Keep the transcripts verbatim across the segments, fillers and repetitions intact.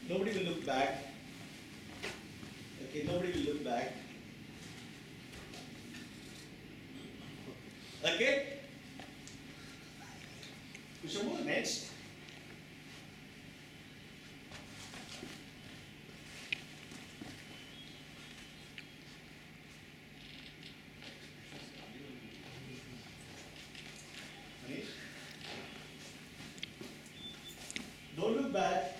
Nobody will look back. Okay, nobody will look back. Okay? We shall move next. Don't look back.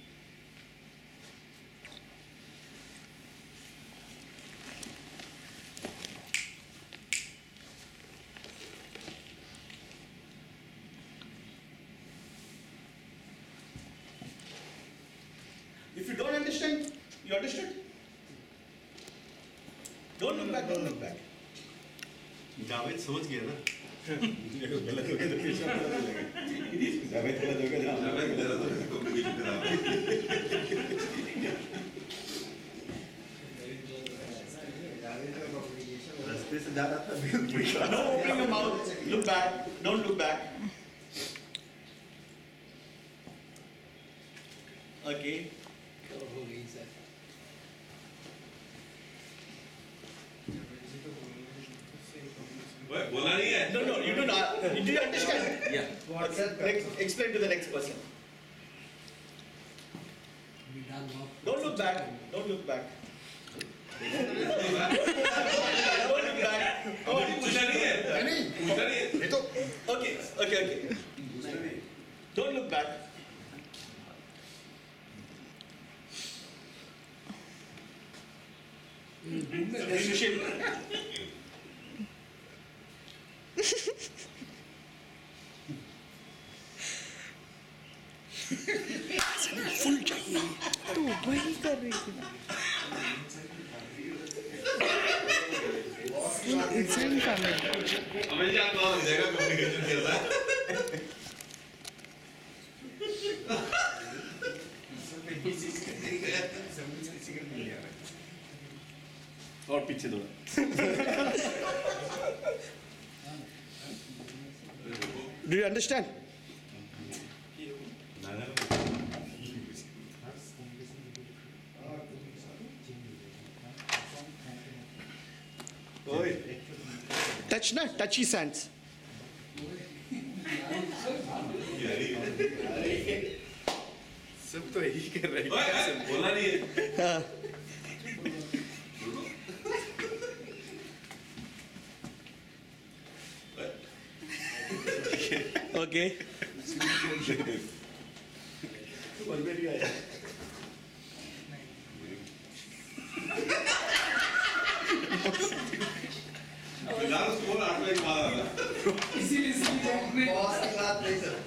If you don't understand, you understood? Don't look back, don't look back. Javed समझ गया ना गलत हो गया तो पीछे पता चलेगा जावेद गलत हो गया जावेद गलत हो गया कम्युनिकेशन खराब रास्ते से जा रहा था No opening your mouth, look back, don't look back. Okay. बोला नहीं है No, no, you do not. Do you understand? Yeah. Okay, next, explain to the next person. Don't look back. Don't look back. Don't look back. अभी पूछा नहीं है नहीं पूछा नहीं है ये तो Okay, okay, okay. Don't look back. Sushil. फुल चाहिए तो वही कर रही थी इंसान फैमिली हमें क्या कॉल हो जाएगा कम्युनिकेशन के साथ और पीछे दो Do you understand? ओए Touch na, touchy sands. सब तो यही कर रहे हैं ओए, बोला नहीं है Okay. ऑलरेडी आया बिलाल स्कोर आठ में मारा था बॉस की बात नहीं सर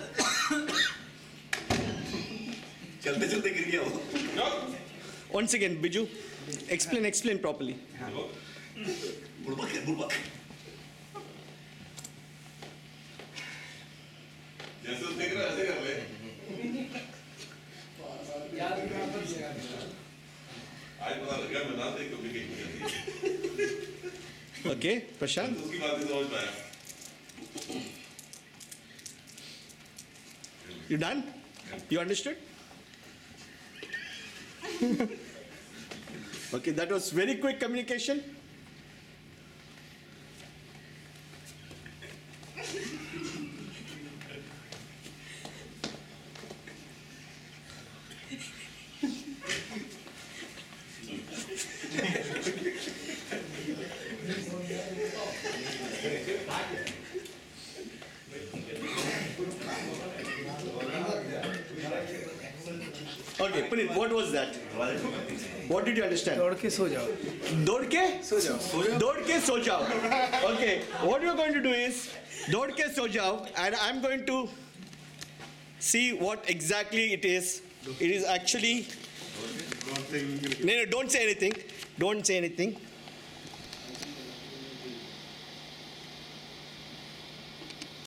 चलते चलते गिर गया वो Once again, Biju, explain, explain properly. बुड़बक है बुड़बक जैसे वो देख रहा है ऐसे कर ले आज पता लग गया मैं ना देख कम्युनिकेशन करती है Okay, Prashant. उसकी बातें समझ पाया You done? You understood? Okay, that was very quick communication. Okay, Puneet, what was that? What did you understand? दौड़ के सो जाओ दौड़ के सो जाओ दौड़ के सो जाओ. Okay, what you're going to do is दौड़ के सो जाओ, and I'm going to see what exactly it is. It is actually no, no, don't say anything. Don't say anything.